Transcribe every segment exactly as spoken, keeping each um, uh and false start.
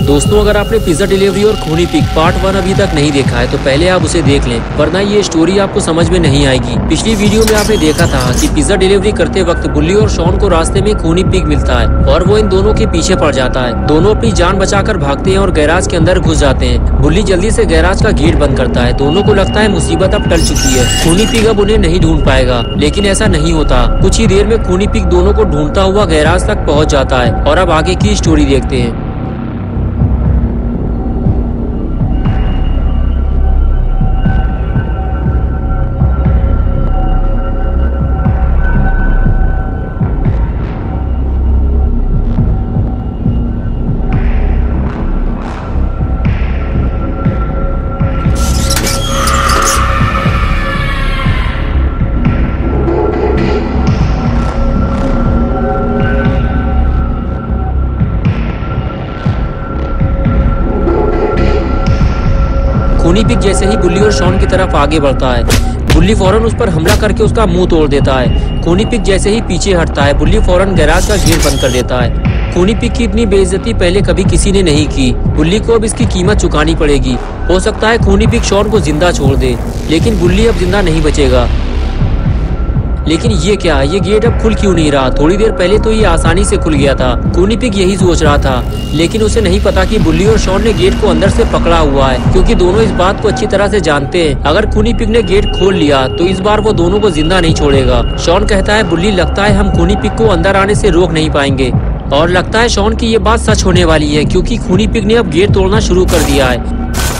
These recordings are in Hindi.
दोस्तों, अगर आपने पिज्जा डिलीवरी और खूनी पिग पार्ट वन अभी तक नहीं देखा है तो पहले आप उसे देख लें, वरना ये स्टोरी आपको समझ में नहीं आएगी। पिछली वीडियो में आपने देखा था कि पिज्जा डिलीवरी करते वक्त बुल्ली और शॉन को रास्ते में खूनी पिग मिलता है और वो इन दोनों के पीछे पड़ जाता है। दोनों अपनी जान बचाकर भागते हैं और गैराज के अंदर घुस जाते हैं। बुल्ली जल्दी से गैराज का गेट बंद करता है। दोनों को लगता है मुसीबत अब टल चुकी है, खूनी पिग अब उन्हें नहीं ढूंढ पाएगा, लेकिन ऐसा नहीं होता। कुछ ही देर में खूनी पिग दोनों को ढूंढता हुआ गैराज तक पहुँच जाता है और अब आगे की स्टोरी देखते हैं। खूनी पिग जैसे ही बुल्ली और शॉन की तरफ आगे बढ़ता है, बुल्ली फौरन उस पर हमला करके उसका मुंह तोड़ देता है। खूनी पिग जैसे ही पीछे हटता है, बुल्ली फौरन गैराज का गेट बंद कर देता है। खूनी पिग की इतनी बेइज्जती पहले कभी किसी ने नहीं की। बुल्ली को अब इसकी कीमत चुकानी पड़ेगी। हो सकता है खूनी पिग शॉन को जिंदा छोड़ दे, लेकिन बुल्ली अब जिंदा नहीं बचेगा। लेकिन ये क्या, ये गेट अब खुल क्यों नहीं रहा? थोड़ी देर पहले तो ये आसानी से खुल गया था। खूनी पिग यही सोच रहा था, लेकिन उसे नहीं पता कि बुल्ली और शॉन ने गेट को अंदर से पकड़ा हुआ है, क्योंकि दोनों इस बात को अच्छी तरह से जानते हैं। अगर खूनी पिग ने गेट खोल लिया तो इस बार वो दोनों को जिंदा नहीं छोड़ेगा। शॉन कहता है, बुल्ली लगता है हम खूनी पिग को अंदर आने से रोक नहीं पाएंगे। और लगता है शॉन की ये बात सच होने वाली है, क्योंकि खूनी पिग ने अब गेट तोड़ना शुरू कर दिया है।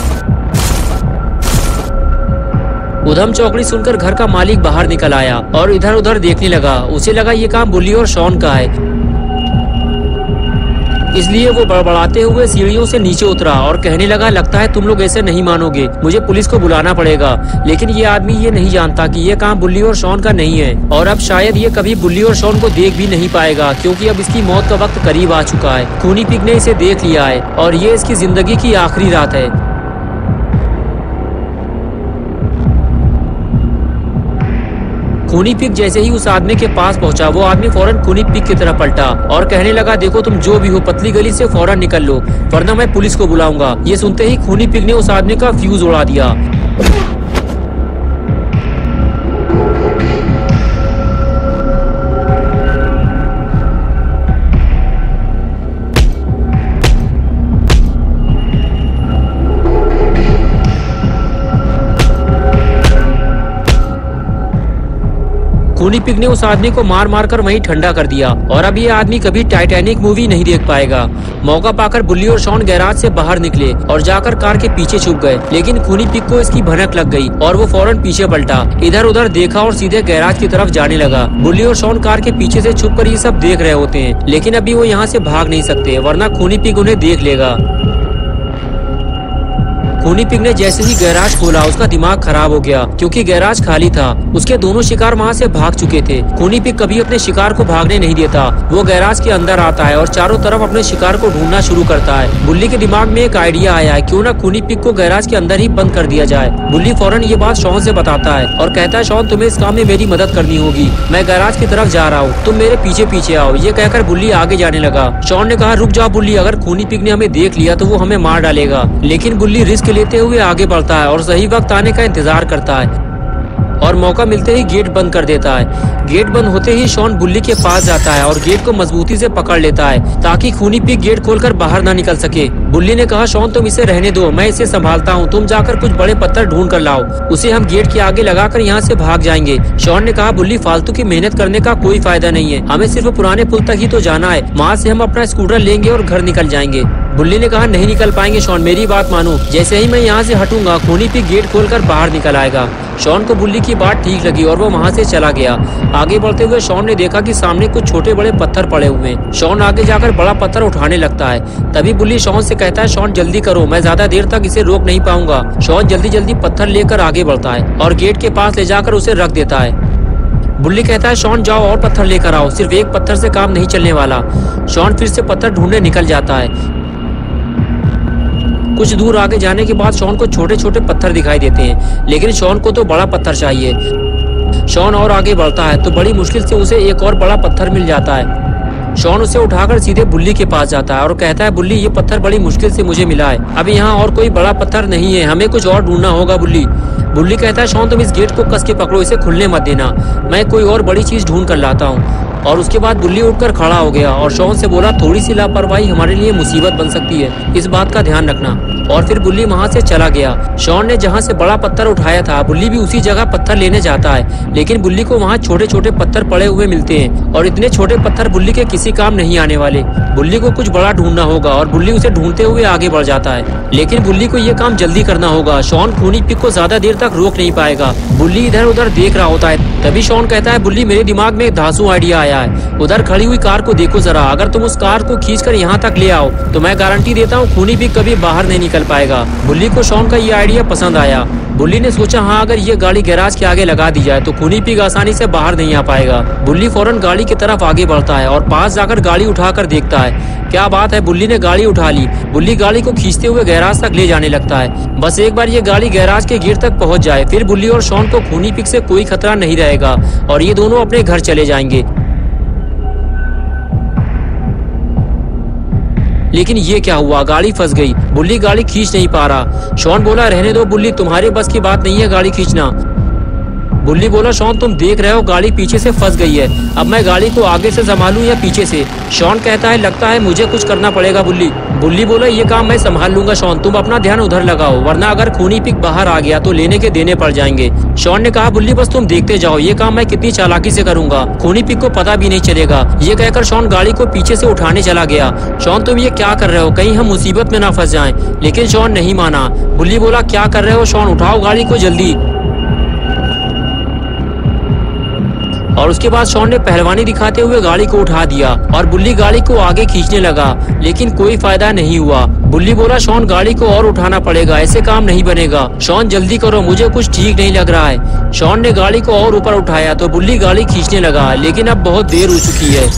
उधम चौकड़ी सुनकर घर का मालिक बाहर निकल आया और इधर उधर देखने लगा। उसे लगा ये काम बुल्ली और शॉन का है, इसलिए वो बड़बड़ाते हुए सीढ़ियों से नीचे उतरा और कहने लगा, लगता है तुम लोग ऐसे नहीं मानोगे, मुझे पुलिस को बुलाना पड़ेगा। लेकिन ये आदमी ये नहीं जानता कि ये काम बुल्ली और शॉन का नहीं है, और अब शायद ये कभी बुल्ली और शॉन को देख भी नहीं पाएगा, क्योंकि अब इसकी मौत का वक्त करीब आ चुका है। खूनी पिग ने इसे देख लिया है और ये इसकी जिंदगी की आखिरी रात है। खूनी पिग जैसे ही उस आदमी के पास पहुंचा, वो आदमी फौरन खूनी पिग की तरफ पलटा और कहने लगा, देखो तुम जो भी हो, पतली गली से फौरन निकल लो, वरना मैं पुलिस को बुलाऊंगा। ये सुनते ही खूनी पिग ने उस आदमी का फ्यूज उड़ा दिया। खूनी पिग ने उस आदमी को मार मार कर वहीं ठंडा कर दिया और अब ये आदमी कभी टाइटैनिक मूवी नहीं देख पाएगा। मौका पाकर बुल्ली और शॉन गैराज से बाहर निकले और जाकर कार के पीछे छुप गए, लेकिन खूनी पिग को इसकी भनक लग गई और वो फौरन पीछे पलटा, इधर उधर देखा और सीधे गैराज की तरफ जाने लगा। बुल्ली और शॉन कार के पीछे से छुप कर ये सब देख रहे होते हैं, लेकिन अभी वो यहाँ से भाग नहीं सकते, वरना खूनी पिग उन्हें देख लेगा। खूनी पिग ने जैसे ही गैराज खोला, उसका दिमाग खराब हो गया, क्योंकि गैराज खाली था। उसके दोनों शिकार वहाँ से भाग चुके थे। खूनी पिग कभी अपने शिकार को भागने नहीं देता। वो गैराज के अंदर आता है और चारों तरफ अपने शिकार को ढूंढना शुरू करता है। बुल्ली के दिमाग में एक आइडिया आया है, क्यों ना खूनी पिग को गैराज के अंदर ही बंद कर दिया जाए। बुल्ली फौरन ये बात शॉन से बताता है और कहता है, शॉन तुम्हें इस काम में मेरी मदद करनी होगी, मैं गैराज की तरफ जा रहा हूँ, तुम मेरे पीछे पीछे आओ। ये कहकर बुल्ली आगे जाने लगा। शॉन ने कहा, रुक जाओ बुल्ली, अगर खूनी पिग ने हमें देख लिया तो वो हमें मार डालेगा। लेकिन बुल्ली रिस्क लेते हुए आगे बढ़ता है और सही वक्त आने का इंतजार करता है और मौका मिलते ही गेट बंद कर देता है। गेट बंद होते ही शॉन बुल्ली के पास जाता है और गेट को मजबूती से पकड़ लेता है, ताकि खूनी पिग गेट खोलकर बाहर ना निकल सके। बुल्ली ने कहा, शॉन तुम इसे रहने दो, मैं इसे संभालता हूँ, तुम जाकर कुछ बड़े पत्थर ढूंढ कर लाओ, उसे हम गेट के आगे लगाकर यहाँ से भाग जाएंगे। शॉन ने कहा, बुल्ली फालतू की मेहनत करने का कोई फायदा नहीं है, हमें सिर्फ पुराने पुल तक ही तो जाना है, वहाँ से हम अपना स्कूटर लेंगे और घर निकल जाएंगे। बुल्ली ने कहा, नहीं निकल पाएंगे शॉन, मेरी बात मानो, जैसे ही मैं यहाँ से हटूंगा खूनी पिग गेट खोलकर बाहर निकल आएगा। शॉन को बुल्ली की बात ठीक लगी और वो वहाँ से चला गया। आगे बढ़ते हुए शॉन ने देखा कि सामने कुछ छोटे बड़े पत्थर पड़े हुए हैं। शॉन आगे जाकर बड़ा पत्थर उठाने लगता है। तभी बुल्ली शॉन से कहता है, शॉन जल्दी करो, मैं ज्यादा देर तक इसे रोक नहीं पाऊंगा। शॉन जल्दी जल्दी पत्थर लेकर आगे बढ़ता है और गेट के पास ले जाकर उसे रख देता है। बुल्ली कहता है, शॉन जाओ और पत्थर लेकर आओ, सिर्फ एक पत्थर से काम नहीं चलने वाला। शॉन फिर से पत्थर ढूंढने निकल जाता है। कुछ दूर आगे जाने के बाद शॉन को छोटे छोटे पत्थर दिखाई देते हैं, लेकिन शॉन को तो बड़ा पत्थर चाहिए। शॉन और आगे बढ़ता है तो बड़ी मुश्किल से उसे एक और बड़ा पत्थर मिल जाता है। शॉन उसे उठाकर सीधे बुल्ली के पास जाता है और कहता है, बुल्ली ये पत्थर बड़ी मुश्किल से मुझे मिला है, अभी यहाँ और कोई बड़ा पत्थर नहीं है, हमें कुछ और ढूंढना होगा बुल्ली। बुल्ली कहता है, शॉन तुम इस गेट को कस के पकड़ो, इसे खुलने मत देना, मैं कोई और बड़ी चीज ढूंढ कर लाता हूँ। और उसके बाद बुल्ली उठकर खड़ा हो गया और शॉन से बोला, थोड़ी सी लापरवाही हमारे लिए मुसीबत बन सकती है, इस बात का ध्यान रखना। और फिर बुल्ली वहाँ से चला गया। शॉन ने जहाँ से बड़ा पत्थर उठाया था, बुल्ली भी उसी जगह पत्थर लेने जाता है, लेकिन बुल्ली को वहाँ छोटे छोटे पत्थर पड़े हुए मिलते हैं और इतने छोटे पत्थर बुल्ली के किसी काम नहीं आने वाले। बुल्ली को कुछ बड़ा ढूंढना होगा और बुल्ली उसे ढूंढते हुए आगे बढ़ जाता है, लेकिन बुल्ली को ये काम जल्दी करना होगा। शॉन खूनी पिग को ज्यादा देर तक रोक नहीं पाएगा। बुल्ली इधर उधर देख रहा होता है, तभी शॉन कहता है, बुल्ली मेरे दिमाग में एक धांसू आइडिया आया है, उधर खड़ी हुई कार को देखो जरा, अगर तुम उस कार को खींचकर यहाँ तक ले आओ तो मैं गारंटी देता हूँ खूनी पिग कभी बाहर नहीं निकल पाएगा। बुल्ली को शॉन का ये आइडिया पसंद आया। बुल्ली ने सोचा, हाँ अगर ये गाड़ी गैराज के आगे लगा दी जाए तो खूनी पिग आसानी से बाहर नहीं आ पाएगा। बुल्ली फौरन गाड़ी की तरफ आगे बढ़ता है और पास जाकर गाड़ी उठाकर देखता है। क्या बात है, बुल्ली ने गाड़ी उठा ली। बुल्ली गाड़ी को खींचते हुए गैराज तक ले जाने लगता है। बस एक बार ये गाड़ी गैराज के गेट तक पहुंच जाए, फिर बुल्ली और शॉन को खूनी पिग से कोई खतरा नहीं रहेगा और ये दोनों अपने घर चले जाएंगे। लेकिन ये क्या हुआ, गाड़ी फंस गई। बुल्ली गाड़ी खींच नहीं पा रहा। शॉन बोला, रहने दो बुल्ली, तुम्हारे बस की बात नहीं है गाड़ी खींचना। बुल्ली बोला, शॉन तुम देख रहे हो गाड़ी पीछे से फंस गई है, अब मैं गाड़ी को आगे से संभालूं या पीछे से। शॉन कहता है, लगता है मुझे कुछ करना पड़ेगा बुल्ली। बुल्ली बोला, ये काम मैं संभाल लूंगा शॉन, तुम अपना ध्यान उधर लगाओ, वरना अगर खूनी पिग बाहर आ गया तो लेने के देने पड़ जाएंगे। शॉन ने कहा, बुल्ली बस तुम देखते जाओ, ये काम मैं कितनी चालाकी से करूंगा, खूनी पिग को पता भी नहीं चलेगा। ये कहकर शॉन गाड़ी को पीछे से उठाने चला गया। शॉन तुम ये क्या कर रहे हो, कहीं हम मुसीबत में ना फंस जाएं। लेकिन शॉन नहीं माना। बुल्ली बोला, क्या कर रहे हो शॉन, उठाओ गाड़ी को जल्दी। और उसके बाद शॉन ने पहलवानी दिखाते हुए गाड़ी को उठा दिया और बुल्ली गाड़ी को आगे खींचने लगा, लेकिन कोई फायदा नहीं हुआ। बुल्ली बोला, शॉन गाड़ी को और उठाना पड़ेगा, ऐसे काम नहीं बनेगा। शॉन जल्दी करो, मुझे कुछ ठीक नहीं लग रहा है। शॉन ने गाड़ी को और ऊपर उठाया तो बुल्ली गाड़ी खींचने लगा, लेकिन अब बहुत देर हो चुकी है।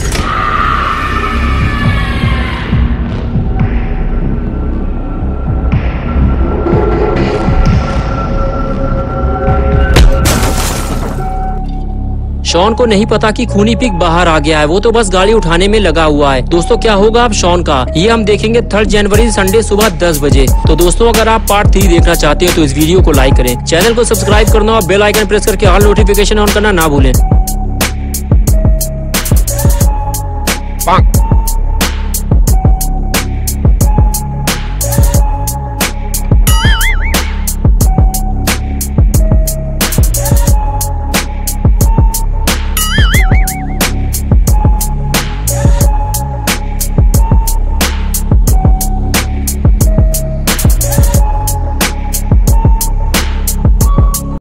शॉन को नहीं पता कि खूनी पिग बाहर आ गया है, वो तो बस गाड़ी उठाने में लगा हुआ है। दोस्तों क्या होगा अब शॉन का, ये हम देखेंगे थर्ड जनवरी संडे सुबह दस बजे। तो दोस्तों अगर आप पार्ट थ्री देखना चाहते हैं तो इस वीडियो को लाइक करें, चैनल को सब्सक्राइब करना और बेल आइकन प्रेस करके ऑल नोटिफिकेशन ऑन करना ना भूलें।